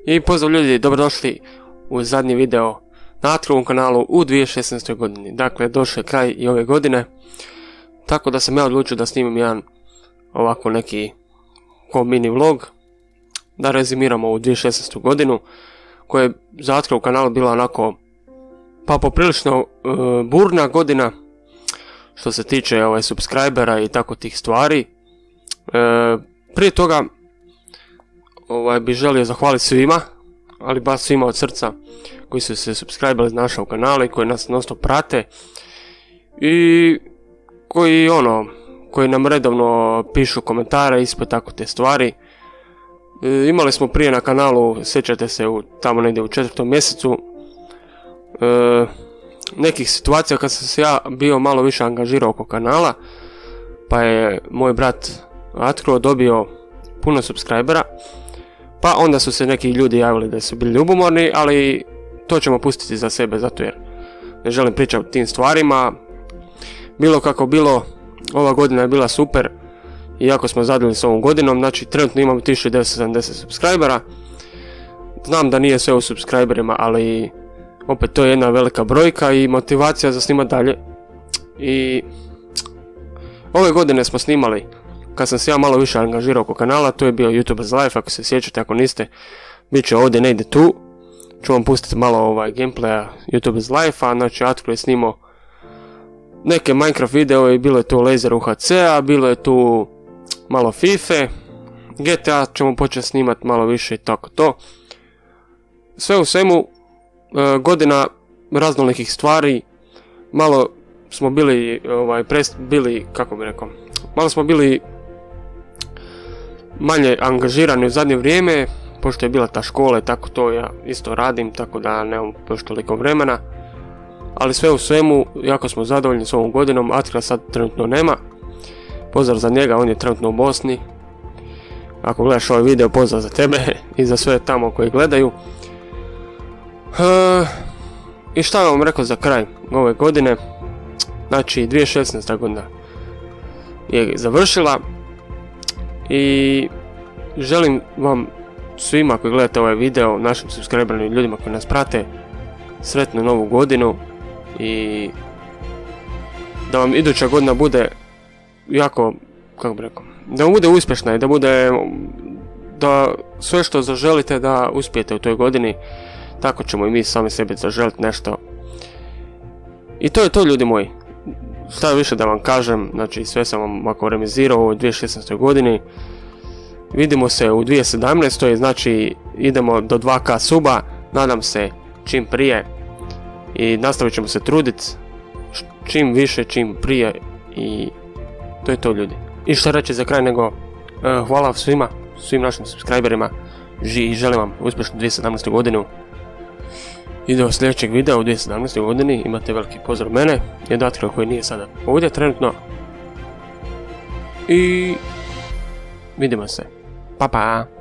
I pozdrav ljudi, dobrodošli u zadnji video na Atkrovom kanalu u 2016. godini. Dakle, došao je kraj i ove godine, tako da sam ja odlučio da snimim jedan ovako neki ko mini vlog, da rezimiramo ovu 2016. godinu, koja je za Atkrov kanal bila onako pa poprilično burna godina, što se tiče subscribera i tako tih stvari. Prije toga bi želio zahvaliti svima, ali baš svima od srca, koji su se subscribali na naš kanal i koji nas non-stop prate i koji nam redovno pišu komentare ispod tako te stvari. Imali smo prije na kanalu, sjećate se, tamo negdje u 4. mjesecu nekih situacija kad sam se ja bio malo više angažirao oko kanala, pa je moj brat Atkro dobio puno subscribera, pa onda su se neki ljudi javili da su bili ljubomorni, ali to ćemo pustiti za sebe, zato jer ne želim pričati o tim stvarima. Bilo kako bilo, ova godina je bila super, iako smo zadovoljni s ovom godinom. Znači trenutno imamo 1970 subscribera. Znam da nije sve u subscriberima, ali opet to je jedna velika brojka i motivacija za snimati dalje. I ove godine smo snimali, kad sam se ja malo više angažirao oko kanala, to je bio YouTubers Life, ako se sjećate, ako niste, bit će ovdje negdje tu. Ću vam pustiti malo gameplaya YouTubers Life-a. Znači Atkro je snimao neke Minecraft video i bilo je tu Laser UHC-a, bilo je tu malo FIFA, GTA ćemo početi snimati malo više i tako to. Sve u svemu, godina raznolikih stvari, malo smo bili, malo smo bili manje angažirani u zadnje vrijeme, pošto je bila ta škola i tako to, ja isto radim, tako da nemam još toliko vremena. Ali sve u svemu, jako smo zadovoljni s ovom godinom. Atkra sad trenutno nema. Pozdrav za njega, on je trenutno u Bosni. Ako gledaš ovaj video, pozdrav za tebe i za sve tamo koji gledaju. I šta vam rekao za kraj ove godine? Znači 2016. godina je završila i želim vam svima koji gledate ovaj video, našim subscribernim ljudima koji nas prate, sretnu novu godinu i da vam iduća godina bude jako, da vam bude uspješna i da sve što zaželite da uspijete u toj godini. Tako ćemo i mi sami sebi zaželiti nešto. I to je to, ljudi moji. Šta više da vam kažem, znači sve sam vam ovako remizirao u 2016. godini. Vidimo se u 2017. znači idemo do 2K suba, nadam se čim prije i nastavit ćemo se truditi čim više, čim prije i to je to, ljudi. I šta reći za kraj nego hvala svim našim subscriberima i želim vam uspješnu 2017. godinu. I do sljedećeg videa u 2017. godini. Imate veliki pozdrav mene i od Atkro koji nije sada ovdje trenutno. I vidimo se. Pa pa!